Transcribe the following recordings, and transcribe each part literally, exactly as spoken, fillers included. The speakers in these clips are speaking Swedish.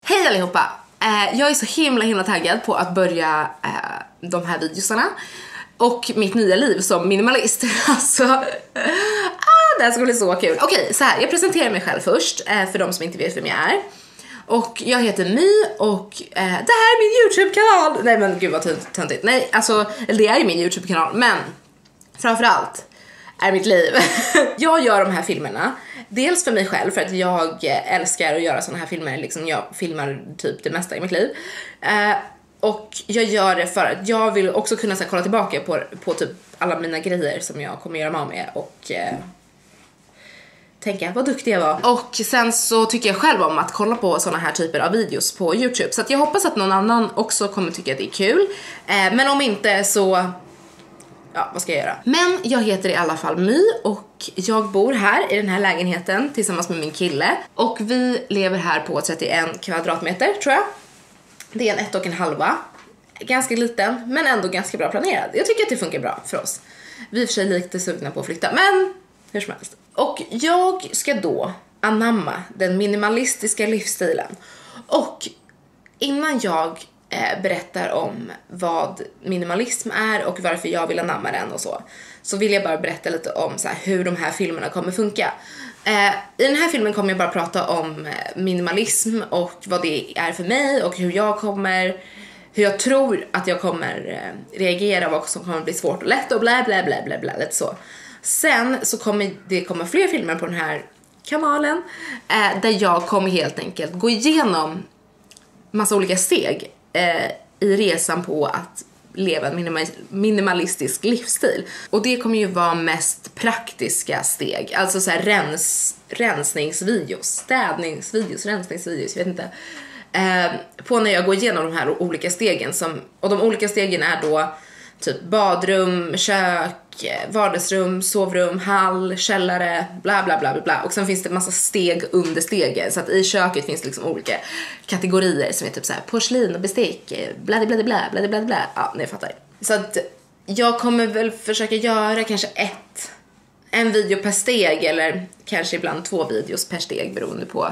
Hej allihopa! Eh, jag är så himla himla taggad på att börja eh, de här videosarna och mitt nya liv som minimalist. Alltså, ah, det här ska bli så kul. Okej, så här, jag presenterar mig själv först eh, för de som inte vet vem jag är. Och jag heter My och eh, det här är min YouTube-kanal. Nej men gud vad töntigt. Nej, alltså det är min YouTube-kanal, men framförallt är mitt liv. Jag gör de här filmerna dels för mig själv, för att jag älskar att göra såna här filmer. Liksom jag filmar typ det mesta i mitt liv. Eh, och jag gör det för att jag vill också kunna så här, kolla tillbaka på, på typ alla mina grejer som jag kommer göra mig av med. Och eh, tänka vad duktig jag var. Och sen så tycker jag själv om att kolla på såna här typer av videos på YouTube. Så att jag hoppas att någon annan också kommer tycka att det är kul. Eh, men om inte så... Ja, vad ska jag göra? Men jag heter i alla fall My och jag bor här i den här lägenheten tillsammans med min kille. Och vi lever här på trettioen kvadratmeter, tror jag. Det är en ett och en halva. Ganska liten, men ändå ganska bra planerad. Jag tycker att det funkar bra för oss. Vi är i och för sig lite sugna på att flytta, men hur som helst. Och jag ska då anamma den minimalistiska livsstilen. Och innan jag berättar om vad minimalism är och varför jag vill anamma den och så, så vill jag bara berätta lite om så här, hur de här filmerna kommer funka. Eh, I den här filmen kommer jag bara prata om minimalism och vad det är för mig och hur jag kommer, hur jag tror att jag kommer eh, reagera, vad som kommer bli svårt och lätt och bla bla bla bla bla, lite så. Sen så kommer det komma fler filmer på den här kanalen eh, där jag kommer helt enkelt gå igenom massa olika steg eh, i resan på att leva en minima- minimalistisk livsstil. Och det kommer ju vara mest praktiska steg. Alltså så här rens, rensningsvideos, städningsvideos, rensningsvideos, jag vet inte. Eh, på när jag går igenom de här olika stegen. Som, och de olika stegen är då typ badrum, kök, vardagsrum, sovrum, hall, källare, bla bla bla bla. Och sen finns det massa steg under stegen. Så att i köket finns det liksom olika kategorier som är typ så här porslin och bestick, bla bla bla bla bla bla bla. Ja, ni fattar. Så att jag kommer väl försöka göra kanske ett en video per steg, eller kanske ibland två videos per steg beroende på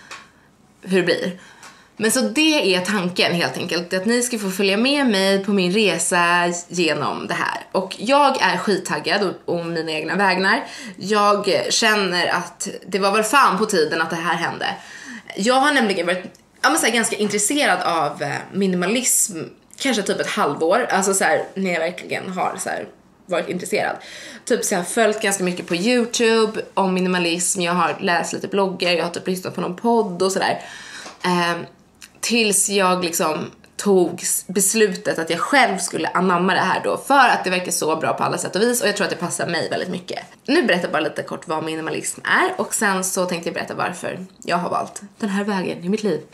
hur det blir. Men så det är tanken helt enkelt, att ni ska få följa med mig på min resa genom det här. Och jag är skittaggad om mina egna vägnar. Jag känner att det var väl fan på tiden att det här hände. Jag har nämligen varit ja, men så här, ganska intresserad av minimalism kanske typ ett halvår. Alltså så här, när jag verkligen har så här, varit intresserad. Typ så här, följt ganska mycket på YouTube om minimalism. Jag har läst lite bloggar, jag har typ lyssnat på någon podd och sådär. Um, tills jag liksom tog beslutet att jag själv skulle anamma det här då, för att det verkar så bra på alla sätt och vis, och jag tror att det passar mig väldigt mycket. Nu berättar jag bara lite kort vad minimalism är, och sen så tänkte jag berätta varför jag har valt den här vägen i mitt liv.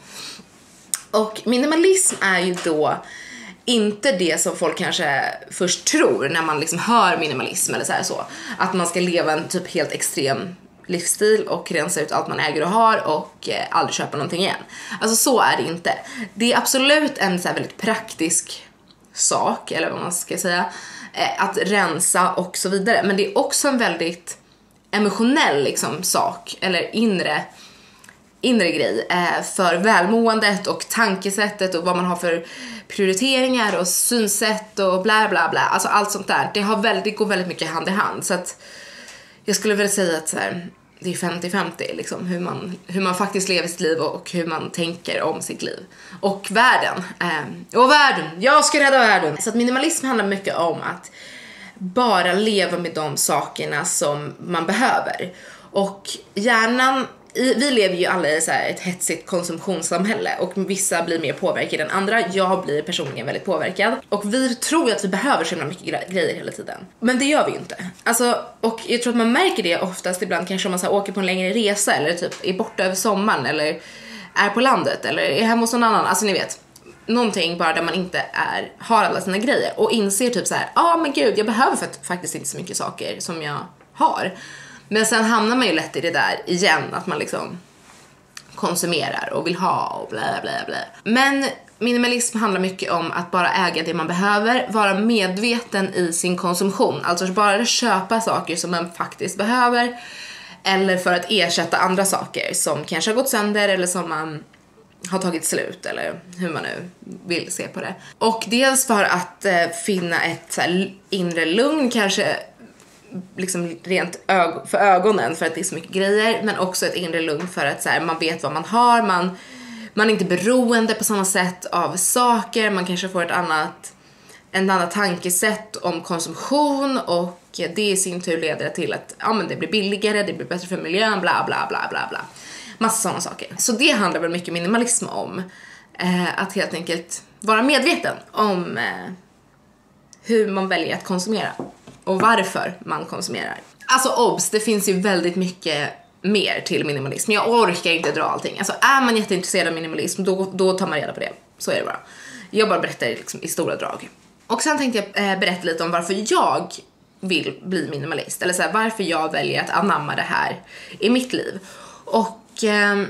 Och minimalism är ju då inte det som folk kanske först tror när man liksom hör minimalism eller så här, så att man ska leva en typ helt extrem livsstil och rensa ut allt man äger och har och eh, aldrig köpa någonting igen. Alltså så är det inte. Det är absolut en så här väldigt praktisk sak, eller vad man ska säga, eh, att rensa och så vidare. Men det är också en väldigt emotionell liksom sak, eller inre inre grej eh, för välmåendet och tankesättet och vad man har för prioriteringar och synsätt och bla bla bla. Alltså allt sånt där. Det har väldigt, det går väldigt mycket hand i hand. Så att jag skulle väl säga att så här, det är femtio femtio liksom, hur man, hur man faktiskt lever sitt liv och hur man tänker om sitt liv. Och världen. Eh, och världen. Jag ska rädda världen. Så att minimalism handlar mycket om att bara leva med de sakerna som man behöver. Och hjärnan, vi lever ju alla i så här ett hetsigt konsumtionssamhälle, och vissa blir mer påverkade än andra. Jag blir personligen väldigt påverkad, och vi tror att vi behöver så himla mycket grejer hela tiden, men det gör vi ju inte. Alltså, och jag tror att man märker det oftast ibland, kanske om man så här åker på en längre resa, eller typ är borta över sommaren, eller är på landet, eller är hemma hos någon annan. Alltså ni vet, någonting bara där man inte är, har alla sina grejer, och inser typ så här, ja ah, men gud, jag behöver faktiskt inte så mycket saker som jag har. Men sen hamnar man ju lätt i det där igen, att man liksom konsumerar och vill ha och bla bla bla. Men minimalism handlar mycket om att bara äga det man behöver, vara medveten i sin konsumtion. Alltså bara köpa saker som man faktiskt behöver, eller för att ersätta andra saker som kanske har gått sönder, eller som man har tagit slut, eller hur man nu vill se på det. Och dels för att eh, finna ett så här, inre lugn, kanske liksom rent ög- för ögonen, för att det är så mycket grejer, men också ett inre lugn för att så här, man vet vad man har, man, man är inte beroende på samma sätt av saker, man kanske får ett annat en annat tankesätt om konsumtion, och det i sin tur leder till att ja, men det blir billigare, det blir bättre för miljön, bla bla bla bla bla. Massa sådana saker. Så det handlar väl mycket minimalism om. Eh, att helt enkelt vara medveten om eh, hur man väljer att konsumera. Och varför man konsumerar. Alltså obs, det finns ju väldigt mycket mer till minimalism. Jag orkar inte dra allting. Alltså är man jätteintresserad av minimalism, då, då tar man reda på det. Så är det bara. Jag bara berättar liksom i stora drag. Och sen tänkte jag eh, berätta lite om varför jag vill bli minimalist. Eller så här, varför jag väljer att anamma det här i mitt liv. Och eh,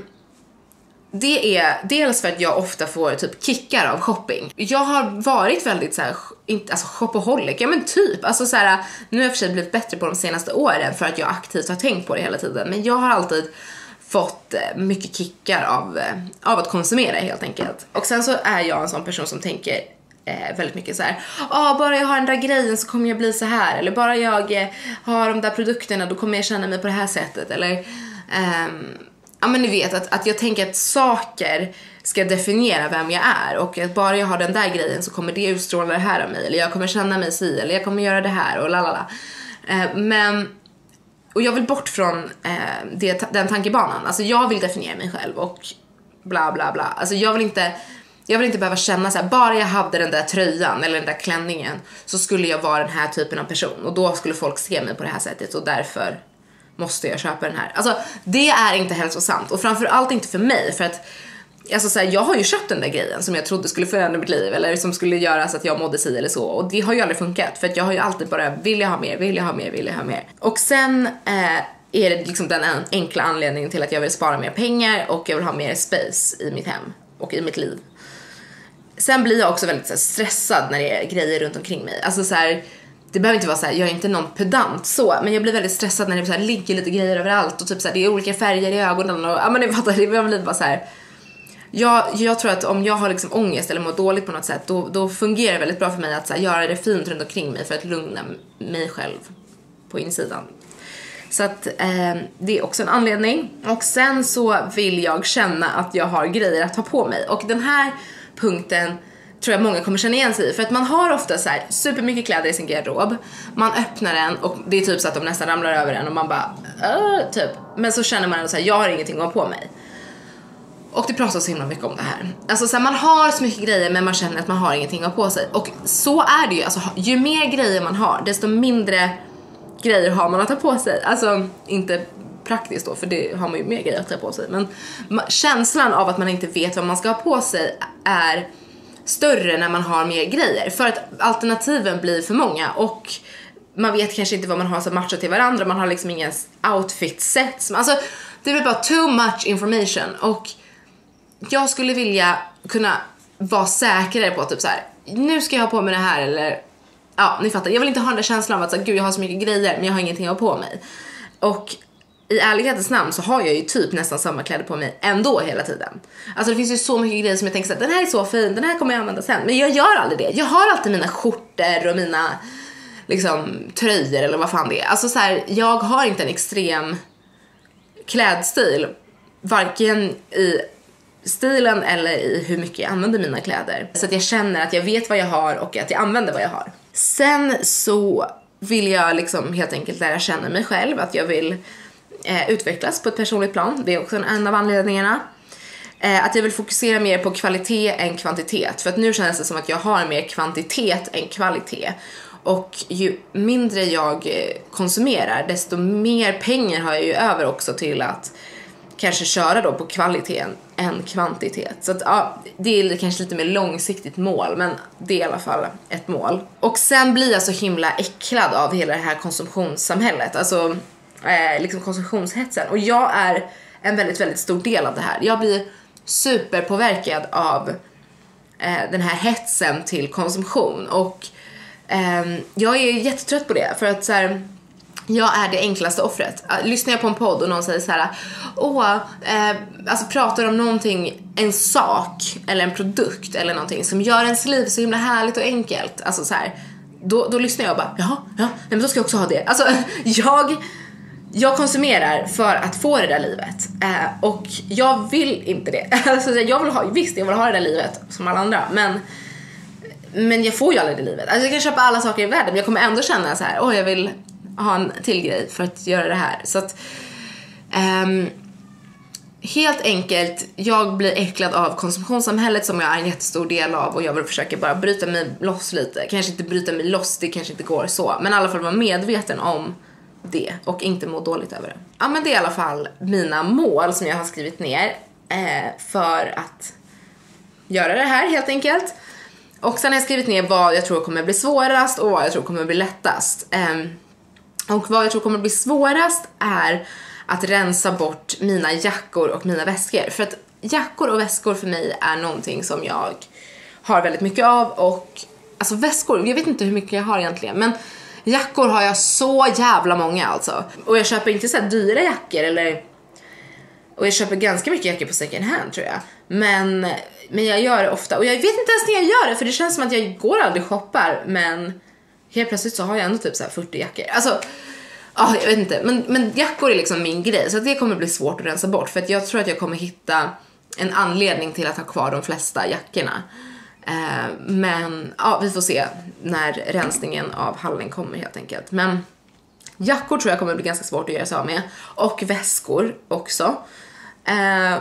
det är dels för att jag ofta får typ kickar av shopping. Jag har varit väldigt så här, inte, alltså shopaholic, ja men typ. Alltså så här, nu har jag för sig blivit bättre på de senaste åren för att jag aktivt har tänkt på det hela tiden. Men jag har alltid fått mycket kickar av, av att konsumera helt enkelt. Och sen så är jag en sån person som tänker eh, väldigt mycket så här: ah, bara jag har den där grejen så kommer jag bli så här. Eller bara jag eh, har de där produkterna, då kommer jag känna mig på det här sättet. Eller ehm, ja men ni vet att, att jag tänker att saker ska definiera vem jag är. Och att bara jag har den där grejen så kommer det utstråla det här av mig. Eller jag kommer känna mig si, eller jag kommer göra det här och lalala. Eh, men Och jag vill bort från eh, det, den tankebanan. Alltså jag vill definiera mig själv och bla bla bla. Alltså jag vill inte, jag vill inte behöva känna så här: bara jag hade den där tröjan eller den där klänningen så skulle jag vara den här typen av person. Och då skulle folk se mig på det här sättet och därför måste jag köpa den här. Alltså det är inte hälsosamt. Och framförallt inte för mig. För att alltså, så här, jag har ju köpt den där grejen som jag trodde skulle förändra mitt liv. Eller som skulle göra så att jag mådde si eller så. Och det har ju aldrig funkat. För att jag har ju alltid bara, vill jag ha mer, vill jag ha mer, vill jag ha mer. Och sen eh, är det liksom den enkla anledningen till att jag vill spara mer pengar. Och jag vill ha mer space i mitt hem och i mitt liv. Sen blir jag också väldigt så här, stressad när det är grejer runt omkring mig. Alltså så här, det behöver inte vara så här, jag är inte någon pedant så, men jag blir väldigt stressad när det så här, ligger lite grejer överallt. Och typ så här, det är olika färger i ögonen. Och ja men ni fattar, det blir bara så här. Jag, jag tror att om jag har liksom ångest eller mår dåligt på något sätt, då, då fungerar det väldigt bra för mig att så här, göra det fint runt omkring mig för att lugna mig själv på insidan. Så att eh, det är också en anledning. Och sen så vill jag känna att jag har grejer att ta på mig. Och den här punkten tror jag många kommer känna igen sig i. För att man har ofta så här supermycket kläder i sin garderob. Man öppnar den och det är typ så att de nästan ramlar över den och man bara Åh, typ. Men så känner man så här, jag har ingenting att ha på mig. Och det pratas så himla mycket om det här. Alltså så här, man har så mycket grejer men man känner att man har ingenting att ha på sig. Och så är det ju. Alltså, ju mer grejer man har, desto mindre grejer har man att ta på sig. Alltså inte praktiskt då, för det har man ju mer grejer att ta på sig. Men känslan av att man inte vet vad man ska ha på sig är större när man har mer grejer. För att alternativen blir för många. Och man vet kanske inte vad man har som matchar till varandra. Man har liksom inga outfit-sets. Alltså det blir bara too much information. Och jag skulle vilja kunna vara säkrare på typ så här: nu ska jag ha på mig det här. Eller ja, ni fattar. Jag vill inte ha den där känslan av att så här, gud jag har så mycket grejer men jag har ingenting att ha på mig. Och i ärlighetens namn så har jag ju typ nästan samma kläder på mig ändå hela tiden. Alltså det finns ju så mycket grejer som jag tänker så här: den här är så fin, den här kommer jag använda sen. Men jag gör aldrig det. Jag har alltid mina skjortor och mina liksom tröjor eller vad fan det är. Alltså så här, jag har inte en extrem klädstil, varken i stilen eller i hur mycket jag använder mina kläder. Så att jag känner att jag vet vad jag har och att jag använder vad jag har. Sen så vill jag liksom helt enkelt lära känna mig själv. Att jag vill eh, utvecklas på ett personligt plan. Det är också en, en av anledningarna. Eh, att jag vill fokusera mer på kvalitet än kvantitet. För att nu känns det som att jag har mer kvantitet än kvalitet. Och ju mindre jag konsumerar, desto mer pengar har jag ju över också till att kanske köra då på kvaliteten än kvantitet. Så att ja, det är kanske lite mer långsiktigt mål, men det är i alla fall ett mål. Och sen blir jag så himla äcklad av hela det här konsumtionssamhället. Alltså eh, liksom konsumtionshetsen. Och jag är en väldigt, väldigt stor del av det här. Jag blir superpåverkad av eh, den här hetsen till konsumtion. Och eh, jag är jättetrött på det. För att så här, jag är det enklaste offret. Lyssnar jag på en podd och någon säger så här: åh, eh, alltså pratar om någonting, en sak eller en produkt eller någonting som gör ens liv så himla härligt och enkelt. Alltså så här, då, då lyssnar jag och bara, jaha, ja, men då ska jag också ha det. Alltså, jag, jag konsumerar för att få det där livet. Eh, och jag vill inte det. Alltså, jag vill ha, visst, jag vill ha det där livet som alla andra, men Men jag får ju aldrig det livet. Alltså jag kan köpa alla saker i världen, men jag kommer ändå känna så här: åh, jag vill ha en till grej för att göra det här. Så att um, helt enkelt, jag blir äcklad av konsumtionssamhället som jag är en jättestor del av, och jag vill försöka bara bryta mig loss lite. Kanske inte bryta mig loss, det kanske inte går så, men i alla fall vara medveten om det och inte må dåligt över det. Ja, men det är i alla fall mina mål som jag har skrivit ner eh, för att göra det här helt enkelt. Och sen har jag skrivit ner vad jag tror kommer bli svårast och vad jag tror kommer bli lättast. Um, och vad jag tror kommer bli svårast är att rensa bort mina jackor och mina väskor. För att jackor och väskor för mig är någonting som jag har väldigt mycket av. Och alltså väskor, jag vet inte hur mycket jag har egentligen, men jackor har jag så jävla många alltså. Och jag köper inte så här dyra jackor eller... Och jag köper ganska mycket jackor på second hand, tror jag. Men, men jag gör det ofta. Och jag vet inte ens när jag gör det, för det känns som att jag går aldrig shoppar. Men helt plötsligt så har jag ändå typ så här fyrtio jackor. Alltså, ja, jag vet inte. Men, men jackor är liksom min grej. Så det kommer bli svårt att rensa bort. För att jag tror att jag kommer hitta en anledning till att ha kvar de flesta jackorna. Eh, men ja, vi får se när rensningen av hallen kommer helt enkelt. Men jackor tror jag kommer bli ganska svårt att göra sig av med. Och väskor också. Eh,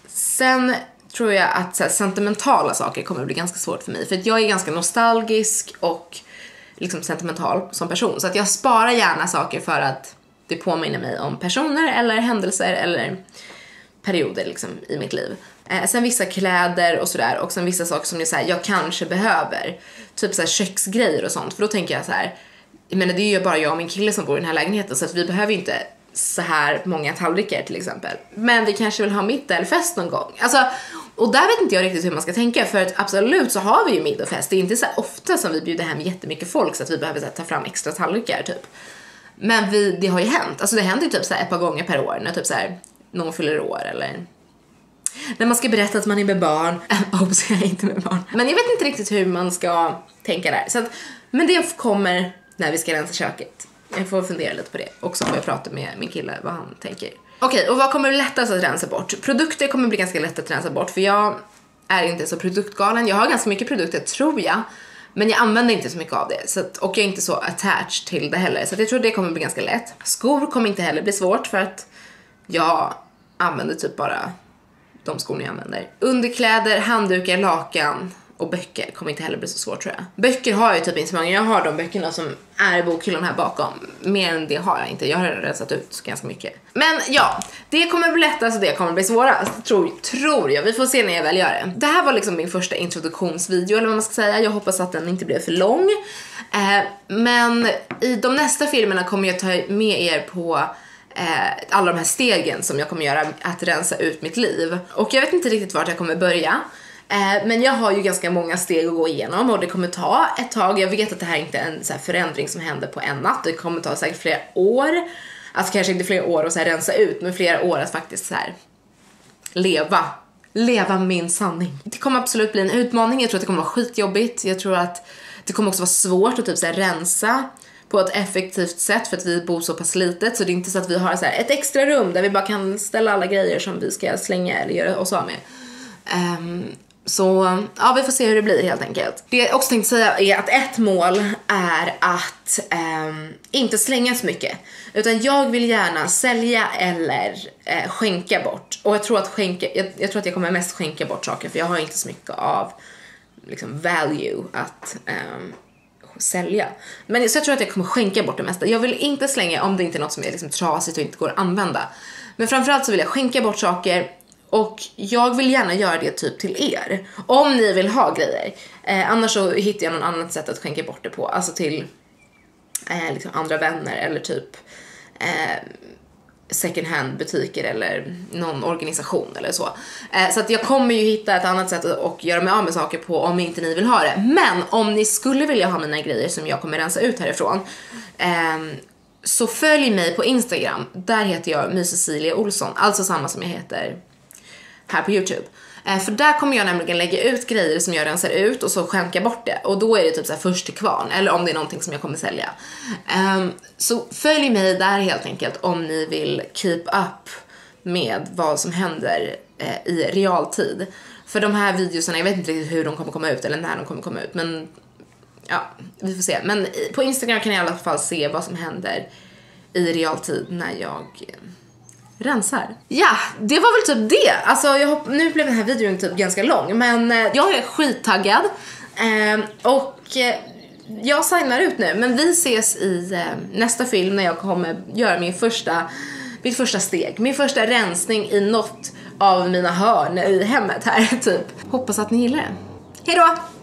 sen tror jag att så här, sentimentala saker kommer bli ganska svårt för mig. För att jag är ganska nostalgisk och liksom sentimental som person. Så att jag sparar gärna saker för att det påminner mig om personer eller händelser eller perioder liksom i mitt liv. Eh, sen vissa kläder och sådär. Och sen vissa saker som jag, så här, jag kanske behöver. Typ så här, köksgrejer och sånt. För då tänker jag så här: jag menar, det är ju bara jag och min kille som bor i den här lägenheten, så att vi behöver ju inte så här många tallrikar till exempel. Men vi kanske vill ha middag eller fest någon gång. Alltså, och där vet inte jag riktigt hur man ska tänka. För att absolut så har vi ju middag och fest. Det är inte så här ofta som vi bjuder hem jättemycket folk så att vi behöver så här, ta fram extra tallrikar typ. Men vi, det har ju hänt. Alltså det händer ju typ så här ett par gånger per år. När typ så här, någon fyller år eller... när man ska berätta att man är med barn. Obs, jag är inte med barn. Men jag vet inte riktigt hur man ska tänka där. Så att, men det kommer när vi ska rensa köket. Jag får fundera lite på det. Också får jag prata med min kille vad han tänker. Okej, okay, och vad kommer bli lättast att rensa bort? Produkter kommer bli ganska lätt att rensa bort. För jag är inte så produktgalen. Jag har ganska mycket produkter, tror jag. Men jag använder inte så mycket av det. Så att, och jag är inte så attached till det heller. Så att jag tror det kommer bli ganska lätt. Skor kommer inte heller bli svårt. För att jag använder typ bara de skorna jag använder. Underkläder, handdukar, lakan och böcker kommer inte heller bli så svårt, tror jag. Böcker har jag typ inte så många. Jag har de böckerna som är i bokhyllan här bakom. Mer än det har jag inte. Jag har rensat ut ganska mycket. Men ja, det kommer bli lättast och det kommer bli svårast. Tror, tror jag. Vi får se när jag väl gör det. Det här var liksom min första introduktionsvideo, eller vad man ska säga. Jag hoppas att den inte blev för lång. Eh, men i de nästa filmerna kommer jag ta med er på Eh, alla de här stegen som jag kommer göra att rensa ut mitt liv. Och jag vet inte riktigt vart jag kommer börja. Eh, men jag har ju ganska många steg att gå igenom. Och det kommer ta ett tag. Jag vet att det här inte är en så här förändring som händer på en natt. Det kommer ta säkert flera år. Alltså kanske inte flera år att så här rensa ut, men flera år att faktiskt så här leva. Leva min sanning. Det kommer absolut bli en utmaning. Jag tror att det kommer vara skitjobbigt. Jag tror att det kommer också vara svårt att typ så här rensa på ett effektivt sätt, för att vi bor så pass litet. Så det är inte så att vi har så här ett extra rum där vi bara kan ställa alla grejer som vi ska slänga eller göra oss av med. Um, så ja, vi får se hur det blir helt enkelt. Det jag också tänkte säga är att ett mål är att um, inte slänga så mycket. Utan jag vill gärna sälja eller uh, skänka bort. Och jag tror att skänka, jag, jag tror att jag kommer mest skänka bort saker, för jag har inte så mycket av liksom value att um, sälja. Men så jag tror att jag kommer skänka bort det mesta. Jag vill inte slänga om det inte är något som är liksom trasigt och inte går att använda. Men framförallt så vill jag skänka bort saker. Och jag vill gärna göra det typ till er. Om ni vill ha grejer. eh, Annars så hittar jag någon annat sätt att skänka bort det på. Alltså till eh, liksom andra vänner. Eller typ eh, second hand butiker eller någon organisation eller så. Eh, så att jag kommer ju hitta ett annat sätt att göra mig av med saker på om inte ni vill ha det. Men om ni skulle vilja ha mina grejer som jag kommer rensa ut härifrån, eh, så följ mig på Instagram. Där heter jag My Cecilia Olsson, alltså samma som jag heter här på YouTube. Eh, för där kommer jag nämligen lägga ut grejer som jag rensar ut och så skänka bort det. Och då är det typ så här först till kvarn, eller om det är någonting som jag kommer sälja. Um, så följ mig där helt enkelt om ni vill keep up med vad som händer eh, i realtid. För de här videorna, jag vet inte riktigt hur de kommer komma ut eller när de kommer komma ut, men ja, vi får se. Men på Instagram kan jag i alla fall se vad som händer i realtid när jag eh, rensar. Ja, det var väl typ det. Alltså jag hopp- nu blev den här videon typ ganska lång, men eh, jag är skittaggad. Eh, och eh, jag signar ut nu, men vi ses i eh, nästa film när jag kommer göra min första mitt första steg, min första rensning i något av mina hörn i hemmet här typ. Hoppas att ni gillar det. Hej då!